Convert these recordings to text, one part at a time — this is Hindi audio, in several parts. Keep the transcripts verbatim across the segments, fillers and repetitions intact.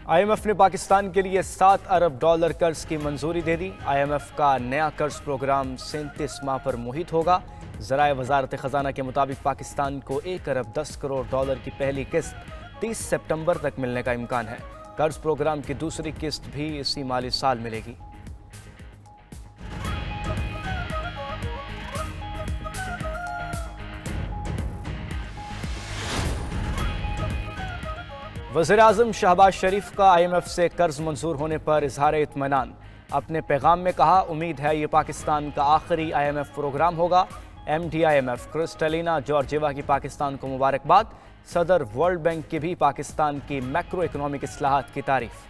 आईएमएफ ने पाकिस्तान के लिए सात अरब डॉलर कर्ज की मंजूरी दे दी। आईएमएफ का नया कर्ज प्रोग्राम सैंतीस माह पर मुहित होगा। ज़राए वजारत खजाना के मुताबिक पाकिस्तान को एक अरब दस करोड़ डॉलर की पहली किस्त तीस सितंबर तक मिलने का इम्कान है। कर्ज प्रोग्राम की दूसरी किस्त भी इसी माली साल मिलेगी। वज़ीर-ए-आज़म शहबाज शरीफ का आईएमएफ से कर्ज मंजूर होने पर इजहार इत्मीनान। अपने पैगाम में कहा, उम्मीद है ये पाकिस्तान का आखिरी आईएमएफ प्रोग्राम होगा। एमडी आईएमएफ क्रिस्टलिना जॉर्जिएवा की पाकिस्तान को मुबारकबाद। सदर वर्ल्ड बैंक की भी पाकिस्तान की मैक्रो इकोनॉमिक इस्लाहात की तारीफ।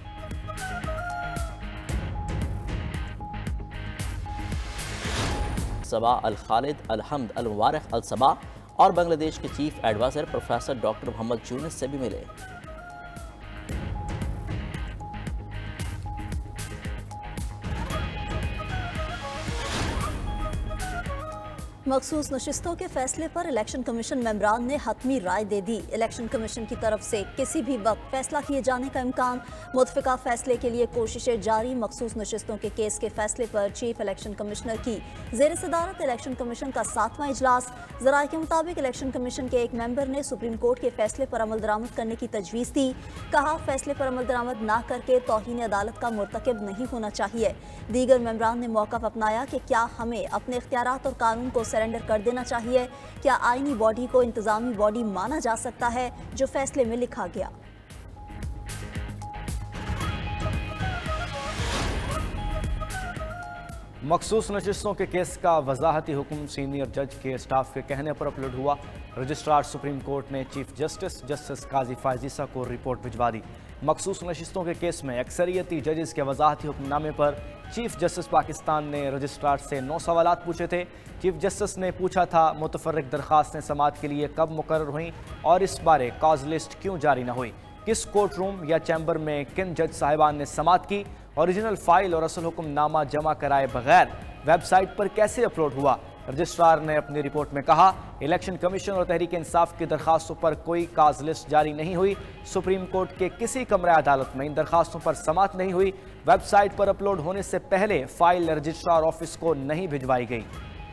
सबा अल खालिद अल हम्द अल मुबारक अल सबा और बांग्लादेश के chief adviser professor doctor Mohammad Yunus से भी मिले। मखसूस नशिस्तों के फैसले पर इलेक्शन कमीशन मेंबरान ने हतमी राय दे दी। इलेक्शन कमीशन की तरफ से किसी भी वक्त फैसला किए जाने का इम्कान। मुतफिका फैसले के लिए कोशिशें जारी। मखसूस नशिस्तों के केस के फैसले पर चीफ इलेक्शन कमिश्नर की जेर सदारत इलेक्शन कमीशन का सातवां इजलास। ज़राए के मुताबिक इलेक्शन कमीशन के एक मेंबर ने सुप्रीम कोर्ट के फैसले पर अमल दरामद करने की तजवीज़ दी। कहा, फैसले पर अमल दरामद न करके तौहीन अदालत का मुर्तकिब नहीं होना चाहिए। दीगर मेंबरान ने मौक़िफ़ अपनाया कि क्या हमें अपने इख्तियारात और कानून को सरेंडर कर देना चाहिए। क्या आईनी बॉडी को इंतजामी बॉडी माना जा सकता है, जो फैसले में लिखा गया। मखसूस नशिस्तों के केस का वजाहती हुक्म सीनियर जज के स्टाफ के कहने पर अपलोड हुआ। रजिस्ट्रार सुप्रीम कोर्ट ने chief justice justice Qazi Faez Isa को रिपोर्ट भिजवा दी। मखसूस नशिस्तों के केस में अक्सरियती जजेस के वजाहती हुक्मनामे पर चीफ जस्टिस पाकिस्तान ने रजिस्ट्रार से नौ सवालात पूछे थे। चीफ जस्टिस ने पूछा था, मुतफर्रिक दरखास्तें समाअत के लिए कब मुकर्रर हुई और इस बारे कॉज लिस्ट क्यों जारी न हुई। किस कोर्ट रूम या चैम्बर में किन जज साहिबान ने समाअत की। ओरिजिनल फाइल और असल हुक्मनामा जमा कराए बगैर वेबसाइट पर कैसे अपलोड हुआ। रजिस्ट्रार ने अपनी रिपोर्ट में कहा, इलेक्शन कमीशन और तहरीक इंसाफ की दरखास्तों पर कोई काज लिस्ट जारी नहीं हुई। सुप्रीम कोर्ट के किसी कमरे अदालत में इन दरखास्तों पर समाअत नहीं हुई। वेबसाइट पर अपलोड होने से पहले फाइल रजिस्ट्रार ऑफिस को नहीं भिजवाई गई।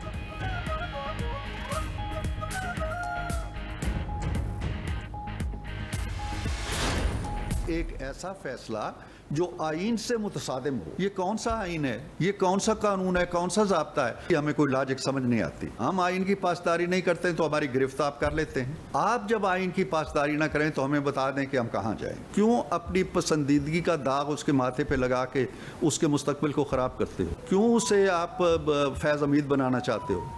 एक ऐसा फैसला जो आइन से मुतसादिम हो, ये कौन सा आइन है, ये कौन सा कानून है, कौन सा ज़ाब्ता है, ये हमें कोई लॉजिक समझ नहीं आती। हम आइन की पासदारी नहीं करते तो हमारी गिरफ्त आप कर लेते हैं। आप जब आइन की पासदारी ना करें तो हमें बता दें कि हम कहाँ जाएं। क्यों अपनी पसंदीदगी का दाग उसके माथे पे लगा के उसके मुस्तकबिल को ख़राब करते हो? क्यों उसे आप फैज़ अमीद बनाना चाहते हो?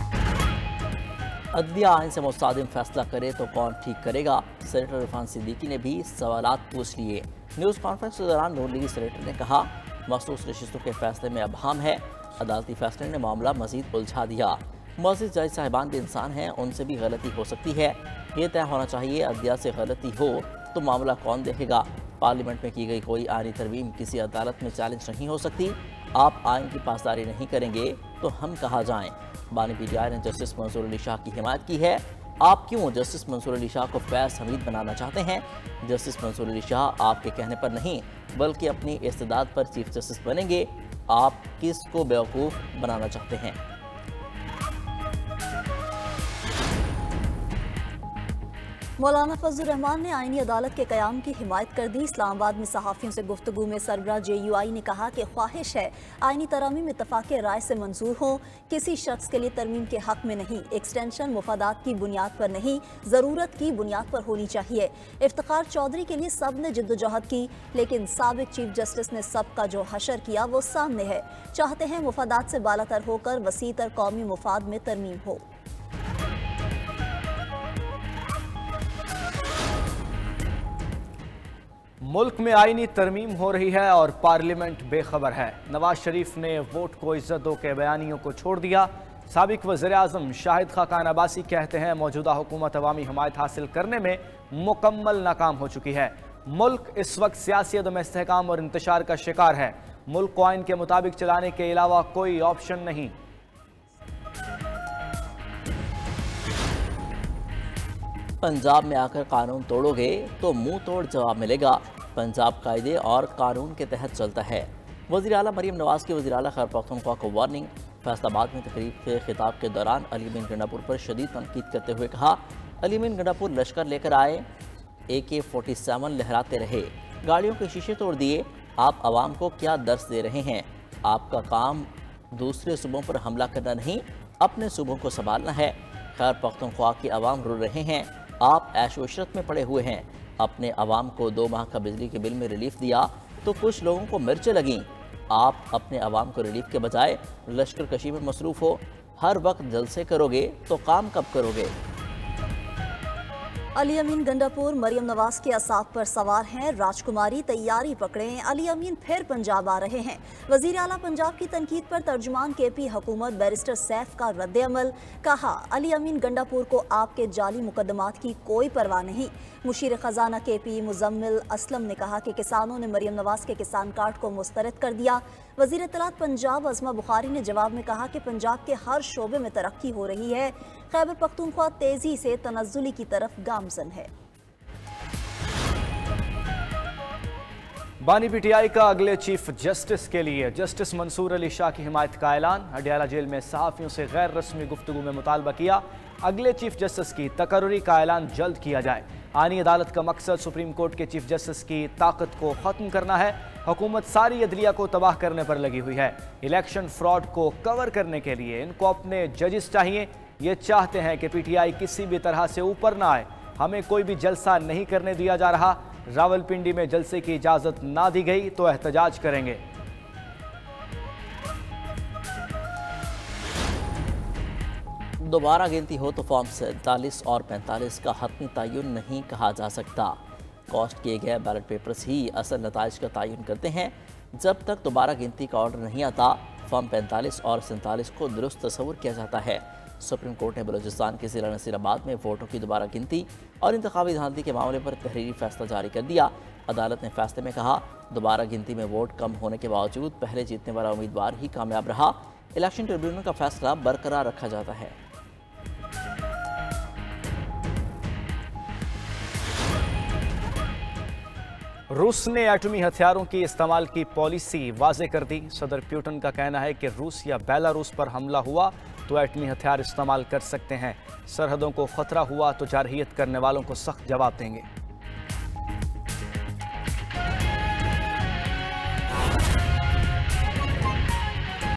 अदलिया आइन से मुस्तादिम फैसला करे तो कौन ठीक करेगा। सेनेटर इरफान सिद्दीकी ने भी सवालात पूछ लिए। न्यूज़ कॉन्फ्रेंस के दौरान नून लीगी सेनेटर ने कहा, मखसूस नशिस्तों के फैसले में अबहम है। अदालती फैसले ने मामला मजीद उलझा दिया। मुअज़्ज़िज़ जज साहिबान भी इंसान हैं, उनसे भी गलती हो सकती है। ये तय होना चाहिए, अदलिया से गलती हो तो मामला कौन देखेगा। पार्लियामेंट में की गई कोई आईनी तरमीम किसी अदालत में चैलेंज नहीं हो सकती। आप आइन की पासदारी नहीं करेंगे तो हम कहाँ जाएँ। बानी पीटीआई ने जस्टिस मंसूर अली शाह की हिमायत की है। आप क्यों जस्टिस मंसूर अली शाह को फैज़ हमीद बनाना चाहते हैं? जस्टिस मंसूर अली शाह आपके कहने पर नहीं बल्कि अपनी इस्तेदाद पर चीफ जस्टिस बनेंगे। आप किसको बेवकूफ़ बनाना चाहते हैं? मौलाना फजल रहमान ने आईनी अदालत के क़याम की हिमायत कर दी। इस्लामाबाद में सहाफ़ियों से गुफ्तगू में सरबराह जे यू आई ने कहा कि ख्वाहिश है आईनी तरमीम इत्तफ़ाक़ राय से मंजूर हो, किसी शख्स के लिए तरमीम के हक़ में नहीं। एक्सटेंशन मुफादात की बुनियाद पर नहीं, ज़रूरत की बुनियाद पर होनी चाहिए। इफ्तिखार चौधरी के लिए सब ने जिद्दोजहद की, लेकिन साबिक चीफ जस्टिस ने सब का जो हशर किया वो सामने है। चाहते हैं मुफादात से बालातर होकर वसीतर कौमी मुफाद में तरमीम हो। मुल्क में आईनी तरमीम हो रही है और पार्लियामेंट बेखबर है। नवाज शरीफ ने वोट को इज्जत दो के बयानियों को छोड़ दिया। साबिक वज़ीर-ए-आज़म शाहिद खाकान अब्बासी कहते हैं, मौजूदा हुकूमत अवामी हमायत हासिल करने में मुकम्मल नाकाम हो चुकी है। मुल्क इस वक्त सियासी अदम इस्तेहकाम और इंतशार का शिकार है। मुल्क को आइन के मुताबिक चलाने के अलावा कोई ऑप्शन नहीं। पंजाब में आकर कानून तोड़ोगे तो मुंह तोड़ जवाब मिलेगा। पंजाब कायदे और कानून के तहत चलता है। वज़ीर आला मरीम नवाज़ की वज़ीर आला खैबर पख्तूनख्वा को वार्निंग। फैसलाबाद में तकरीब के खिताब के दौरान अली अमीन गंडापुर पर शदीद तनकीद करते हुए कहा, अली अमीन गंडापुर लश्कर लेकर आए, ए के फोर्टी सेवन लहराते रहे, गाड़ियों के शीशे तोड़ दिए। आप आवाम को क्या दर्स दे रहे हैं? आपका काम दूसरे सूबों पर हमला करना नहीं, अपने सूबों को संभालना है। खैर पख्तूनख्वा की आवाम रो रहे हैं, आप ऐश व इशरत में पड़े हुए हैं। अपने आवाम को दो माह का बिजली के बिल में रिलीफ दिया तो कुछ लोगों को मिर्चें लगीं। आप अपने आवाम को रिलीफ के बजाय लश्कर कशी में मसरूफ़ हो। हर वक्त जलसे करोगे तो काम कब करोगे? अली अमीन गंडापुर मरियम नवाज के असाब पर सवार हैं। राजकुमारी तैयारी पकड़ें, अली अमीन फिर पंजाब आ रहे हैं। वजीर आला पंजाब की तनकीद पर तर्जुमान के पी हुकूमत बैरिस्टर सैफ का रद्द-ए-अमल। कहा, अली अमीन गंडापुर को आपके जाली मुकदमात की कोई परवाह नहीं। मुशीर खजाना के पी मुजम्मिल असलम ने कहा कि किसानों ने मरियम नवाज के किसान कार्ड को मुस्तरद कर दिया। वजीर इत्तलात पंजाब अज़मा बुखारी ने जवाब में कहा कि पंजाब के हर शोबे में तरक्की हो रही है। खैबर पख्तूनख्वा तेजी से तनज़्ज़ुली की तरफ गामज़न है। बानी पीटीआई का अगले चीफ जस्टिस के लिए जस्टिस मंसूर अली शाह की हिमायत का ऐलान। अडयाला जेल में सहाफ़ियों से गैर रस्मी गुफ्तगू में मुतालबा किया, अगले चीफ जस्टिस की तकर्री का ऐलान जल्द किया जाए। आनी अदालत का मकसद सुप्रीम कोर्ट के चीफ जस्टिस की ताकत को ख़त्म करना है। हुकूमत सारी अदलिया को तबाह करने पर लगी हुई है। इलेक्शन फ्रॉड को कवर करने के लिए इनको अपने जजेस चाहिए। ये चाहते हैं कि पीटीआई किसी भी तरह से ऊपर ना आए। हमें कोई भी जलसा नहीं करने दिया जा रहा। रावलपिंडी में जलसे की इजाज़त ना दी गई तो एहतजाज करेंगे। दोबारा गिनती हो तो फॉर्म सैंतालीस और पैंतालीस का हतमी तयन नहीं कहा जा सकता। कॉस्ट किए गए बैलेट पेपर्स ही असल नताइज का तयन करते हैं। जब तक दोबारा गिनती का ऑर्डर नहीं आता, फॉर्म पैंतालीस और सैंतालीस को दुरुस्त तस्वुर किया जाता है। सुप्रीम कोर्ट ने बलूचिस्तान के ज़िला नसीराबाद में वोटों की दोबारा गिनती और इंतखाबी धांधली के मामले पर तहरीरी फैसला जारी कर दिया। अदालत ने फैसले में कहा, दोबारा गिनती में वोट कम होने के बावजूद पहले जीतने वाला उम्मीदवार ही कामयाब रहा। इलेक्शन ट्रिब्यूनल का फैसला बरकरार रखा जाता है। रूस ने एटमी हथियारों की इस्तेमाल की पॉलिसी वाजे कर दी। सदर पुतिन का कहना है कि रूस या बेलारूस पर हमला हुआ तो एटमी हथियार इस्तेमाल कर सकते हैं। सरहदों को खतरा हुआ तो जारहियत करने वालों को सख्त जवाब देंगे।